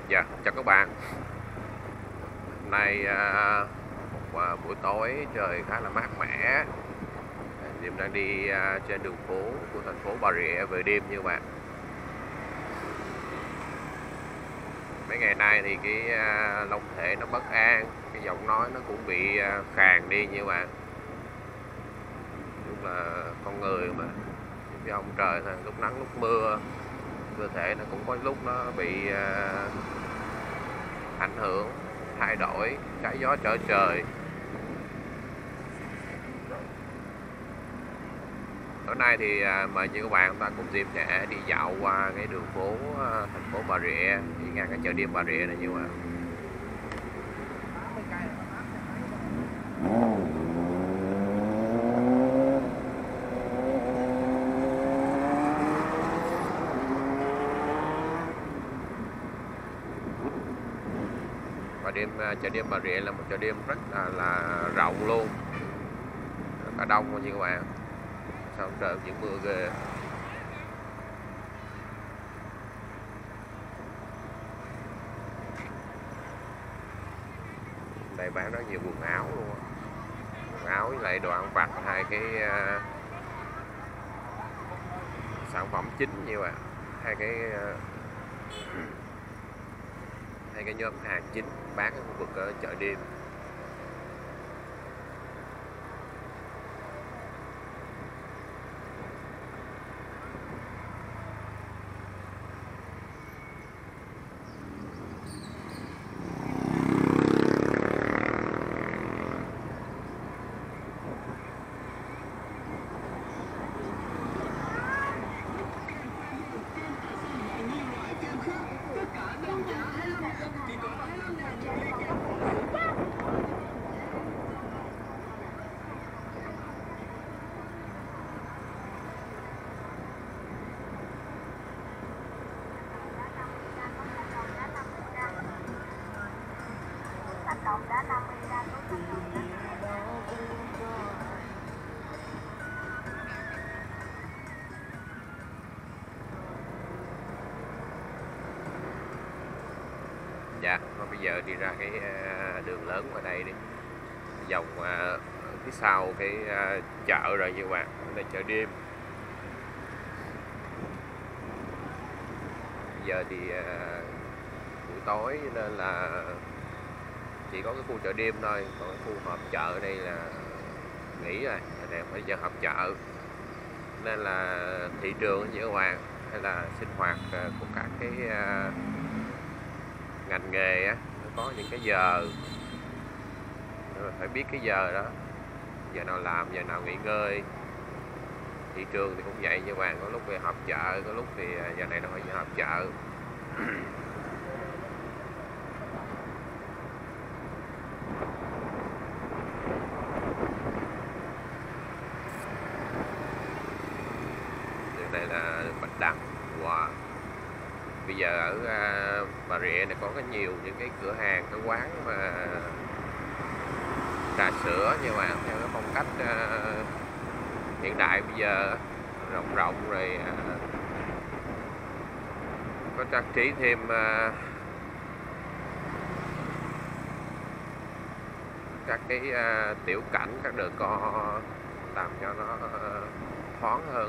Dạ, chào các bạn. Hôm nay một buổi tối trời khá là mát mẻ. Diệm đang đi trên đường phố của thành phố Bà Rịa về đêm như bạn. Mấy ngày nay thì cái long thể nó bất an, cái giọng nói nó cũng bị khàn đi như bạn. Đúng là con người mà, cái ông trời thôi, lúc nắng lúc mưa, cơ thể nó cũng có lúc nó bị ảnh hưởng, thay đổi, trái gió trở trời. Tối nay thì mời như các bạn ta cùng Diệm sẽ đi dạo qua cái đường phố thành phố Bà Rịa, đi ngang cái chợ đêm Bà Rịa này như vậy. Và chợ đêm Bà Rịa là một chợ đêm rất là rộng luôn, rất là đông luôn như các bạn. Sao trời những mưa ghê. Đây bán rất nhiều quần áo luôn, quần áo với lại đồ ăn vặt, hai cái sản phẩm chính như vậy, hai cái nhóm hàng chính bán ở khu vực ở chợ đêm. Dạ, bây giờ đi ra cái đường lớn ngoài đây đi, vòng phía sau cái chợ rồi như bạn, đây chợ đêm. Bây giờ thì buổi tối nên là chỉ có cái khu chợ đêm thôi, còn cái khu họp chợ ở đây là nghỉ rồi, này phải giờ họp chợ nên là thị trường như các bạn, hay là sinh hoạt của các cái ngành nghề á, nó có những cái giờ phải biết cái giờ đó, giờ nào làm, giờ nào nghỉ ngơi. Thị trường thì cũng vậy như bạn, có lúc về họp chợ, có lúc thì giờ này nó phải họp chợ. Đường này là đường Bạch Đằng. Wow. Bây giờ ở Bà Rịa này có nhiều những cái cửa hàng, cái quán mà trà sữa như bạn, theo cái phong cách hiện đại bây giờ, rộng rộng rồi có trang trí thêm các cái tiểu cảnh, các decor làm cho nó thoáng hơn,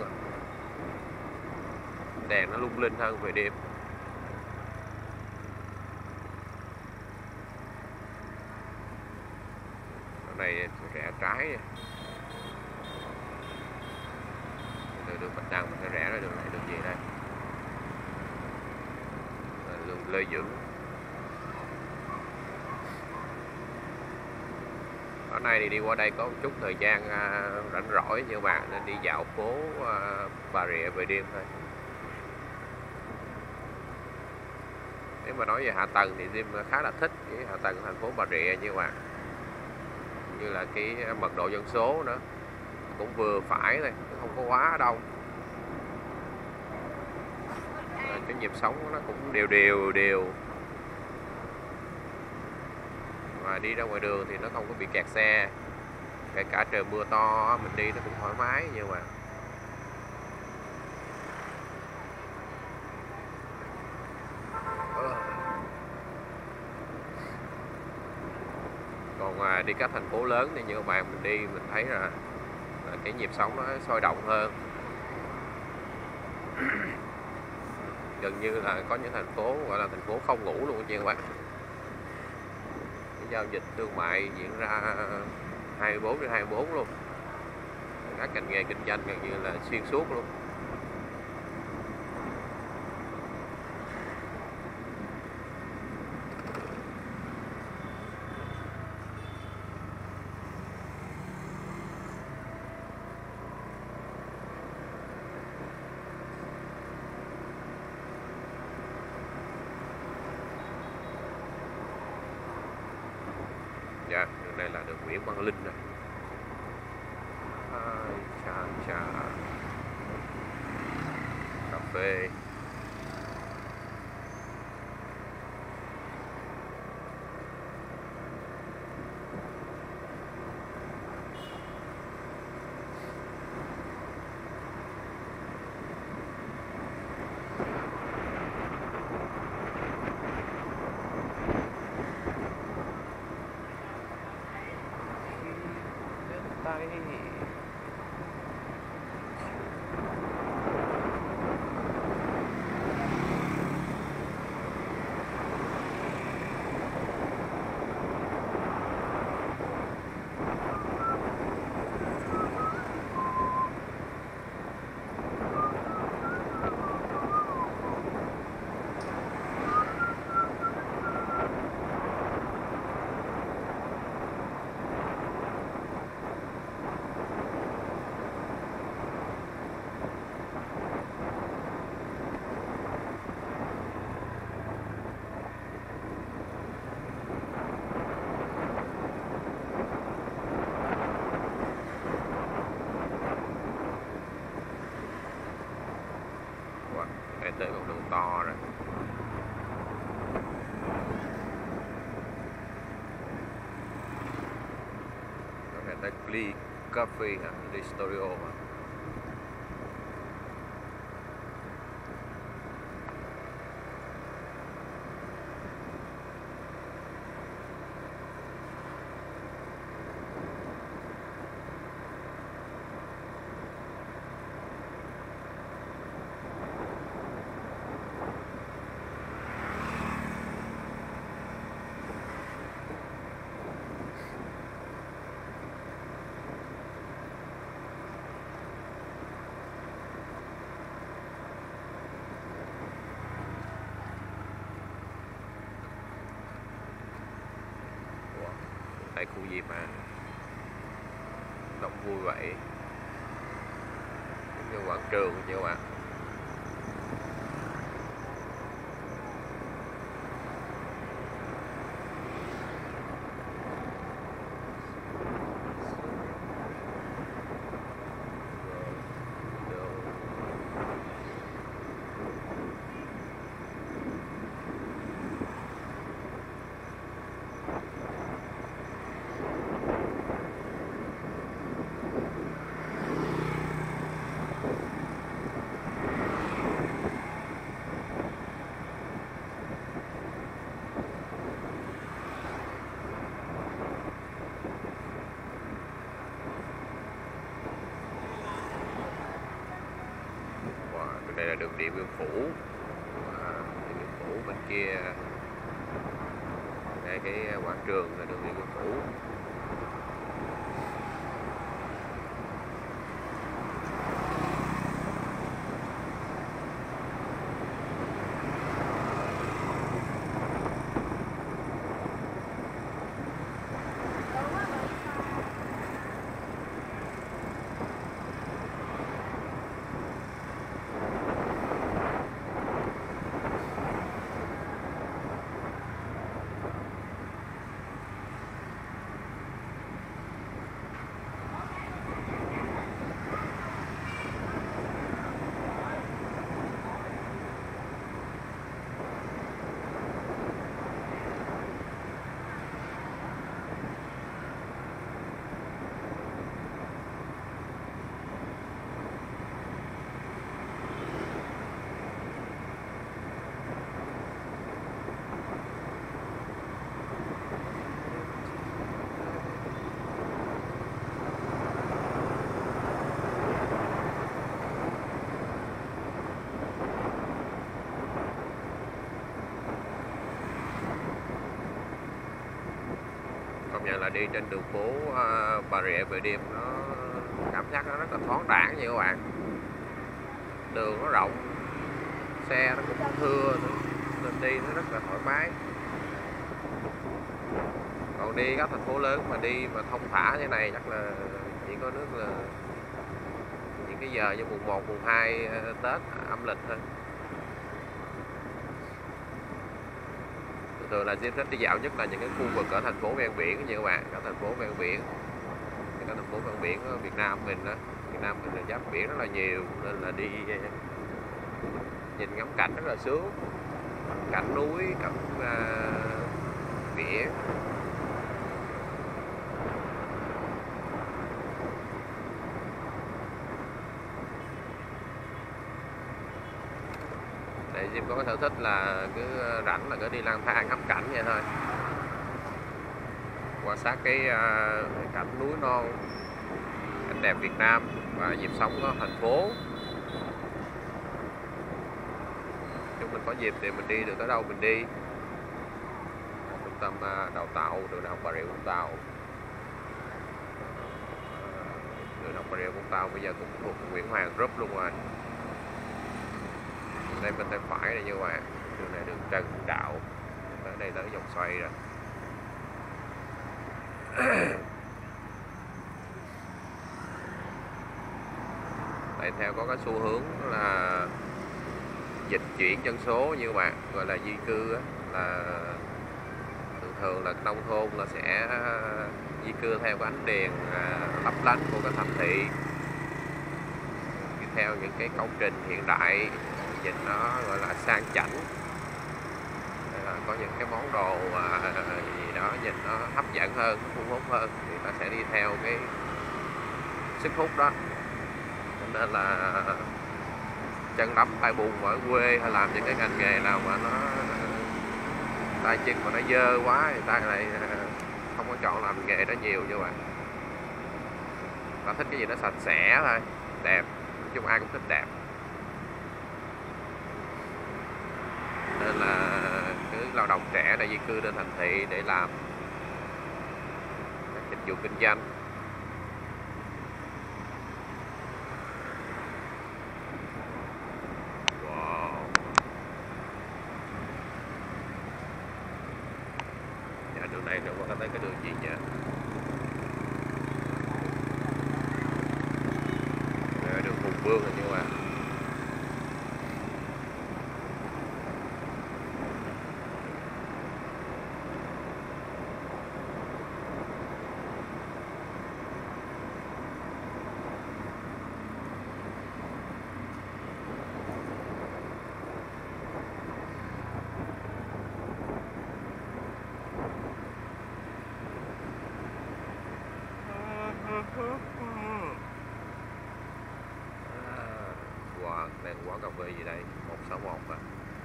đèn nó lung linh hơn về đêm. Này rẽ trái, từ đường Bạch Đằng mình sẽ rẽ ra đường này, đường gì đây, đường Lê Dưỡng. Ở nay thì đi qua đây có một chút thời gian rảnh rỗi như bạn, nên đi dạo phố Bà Rịa về đêm thôi. Nếu mà nói về hạ tầng thì Diêm khá là thích cái hạ tầng thành phố Bà Rịa như bạn, như là cái mật độ dân số nữa cũng vừa phải thôi, không có quá đông. Cái nhịp sống nó cũng đều, và đi ra ngoài đường thì nó không có bị kẹt xe, kể cả trời mưa to mình đi nó cũng thoải mái. Nhưng mà đi các thành phố lớn thì như các bạn mình đi mình thấy là cái nhịp sống nó sôi động hơn. Gần như là có những thành phố gọi là thành phố không ngủ luôn nha các bạn. Cái giao dịch thương mại diễn ra 24/24 luôn. Các ngành nghề kinh doanh gần như là xuyên suốt luôn. Dạ, đường này là đường Nguyễn Văn Linh nè. Chà cà phê. Tay. Để tới con đường to rồi. Có thể tới Lee Coffee hả? Lee Studio hả? Tại khu gì mà đông vui vậy, giống như quảng trường vậy các bạn. Đây là đường Điện Biên Phủ. Điện Biên Phủ bên kia đây cái quảng trường là đường Điện Biên Phủ. này là đi trên đường phố Bà Rịa về đêm, nó cảm giác nó rất là thoáng đãng nha các bạn. Đường nó rộng, xe nó cũng thưa nên đi nó rất là thoải mái. Còn đi các thành phố lớn mà đi mà thông thả thế này chắc là chỉ có nước là những cái giờ như mùng 1, mùng 2 Tết âm lịch thôi. Thường là Diêm thích đi dạo nhất là những cái khu vực ở thành phố ven biển như các bạn, ở thành phố ven biển, các thành phố ven biển ở Việt Nam mình đó. Việt Nam mình là giáp biển rất là nhiều nên là đi nhìn ngắm cảnh rất là sướng, cảnh núi, cảnh biển. Để Diêm có cái sở thích là cứ rảnh là cứ đi lang thang ngắm cảnh vậy thôi, quan sát cái cảnh núi non, cảnh đẹp Việt Nam và nhịp sống của thành phố. Chúng mình có dịp thì mình đi được tới đâu mình đi. Trung tâm đào tạo đường đại học Bà Rịa Vũng Tàu, đường đại học Bà Rịa Vũng Tàu bây giờ cũng thuộc Nguyễn Hoàng Group luôn rồi. Đây bên tay phải này như các bạn, đường này đường Trần Hưng Đạo, tới đây tới vòng xoay rồi. Tại theo có cái xu hướng là dịch chuyển dân số như các bạn, gọi là di cư á, là thường là nông thôn là sẽ di cư theo cái ánh đèn lấp lánh của cái thành thị, theo những cái công trình hiện đại nhìn nó gọi là sang chảnh, có những cái món đồ gì đó nhìn nó hấp dẫn hơn, thu hút hơn thì ta sẽ đi theo cái sức hút đó. Nên là chân đấm tay bùn ở quê hay làm những cái ngành nghề nào mà nó tay chân mà nó dơ quá thì ta lại không có chọn làm nghề đó nhiều như vậy. Ta thích cái gì nó sạch sẽ thôi, đẹp, nói chung ai cũng thích đẹp. Nên là cứ lao động trẻ đã di cư lên thành thị để làm các dịch vụ kinh doanh. Wow. Dạ, đường này nữa có thấy cái đường gì nhỉ? Đường Hùng Vương rồi nhưng mà đang quán cà phê gì đây? 161 à.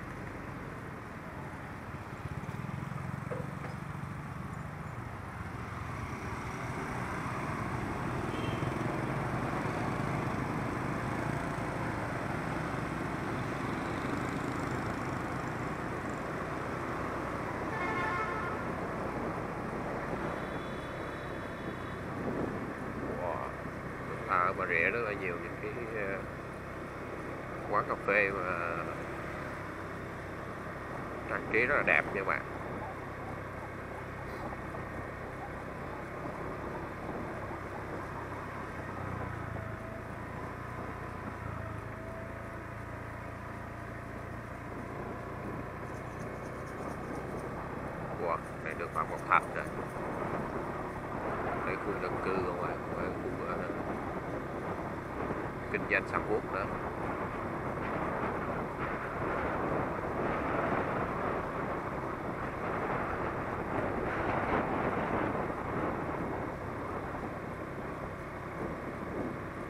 Ở Bà Rịa rất là nhiều những cái quán cà phê mà trang trí rất là đẹp nha bạn. Wow, đây được Phạm Ngọc Thạch rồi. Đây khu dân cư không ạ, khu kinh doanh sầm uất đó.